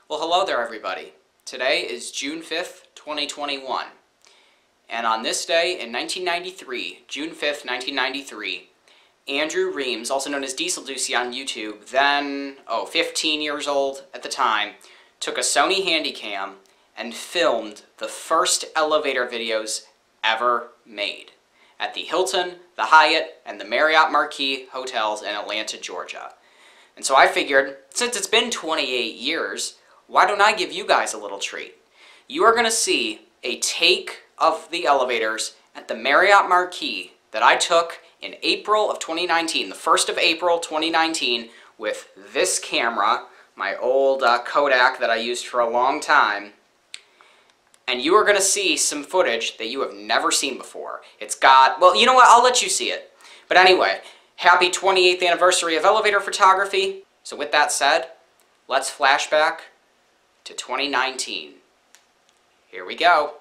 Well, hello there, everybody. Today is June 5th, 2021. And on this day in 1993, June 5th, 1993, Andrew Reams, also known as Diesel Deucey on YouTube, then, 15 years old at the time, took a Sony Handycam and filmed the first elevator videos ever made at the Hilton, the Hyatt, and the Marriott Marquis hotels in Atlanta, Georgia. And so I figured, since it's been 28 years, why don't I give you guys a little treat? You are going to see a take of the elevators at the Marriott Marquis that I took in April of 2019, the 1st of April 2019, with this camera, my old Kodak that I used for a long time. And you are going to see some footage that you have never seen before. It's got, well, you know what, I'll let you see it. But anyway, happy 28th anniversary of elevator photography. So with that said, let's flashback to 2019. Here we go.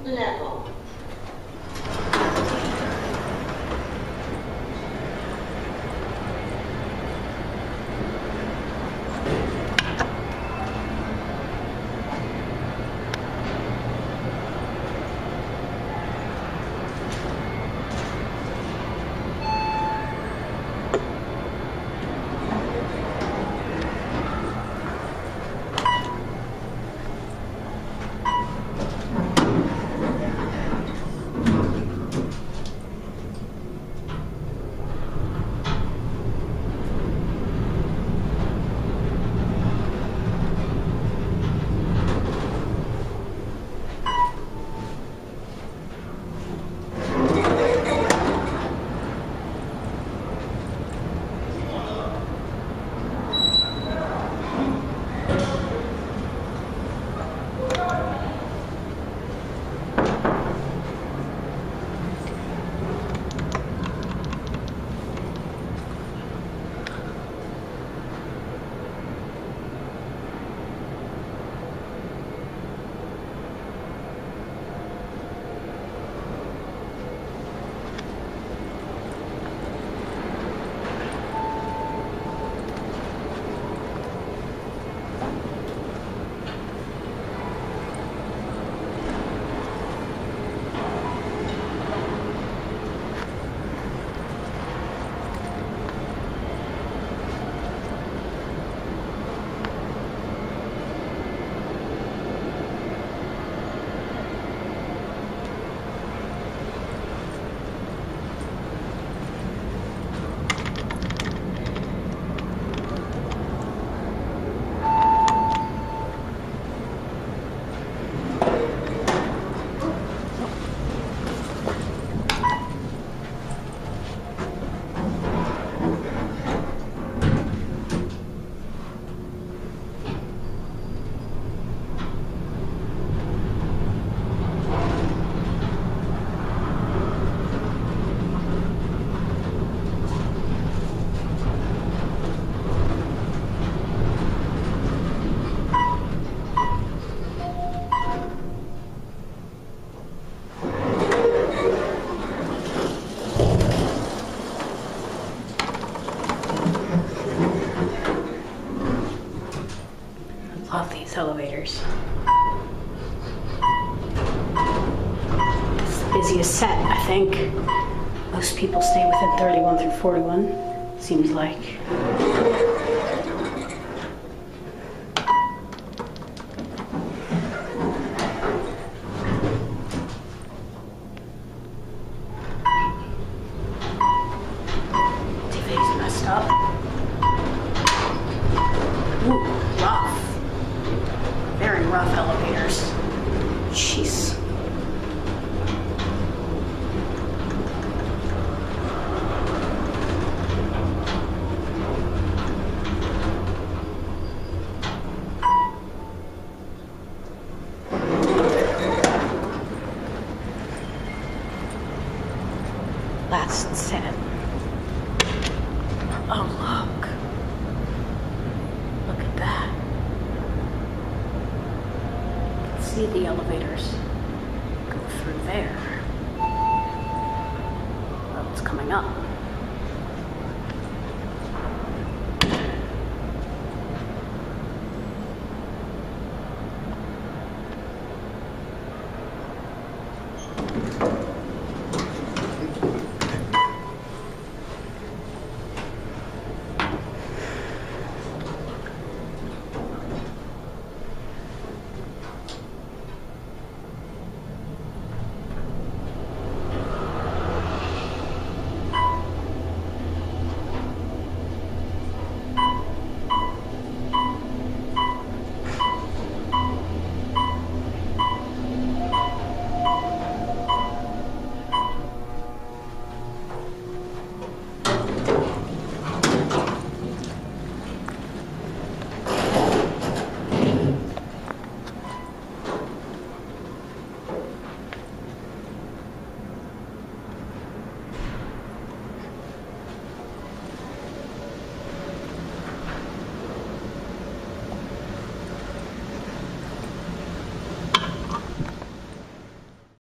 level. Love these elevators. It's the busiest set, I think. Most people stay within 31 through 41, seems like. TV's messed up. Ooh, rough. Very rough elevators. Jeez. Last set. Oh, look. Look at that. See the elevators go through there. Oh, it's coming up.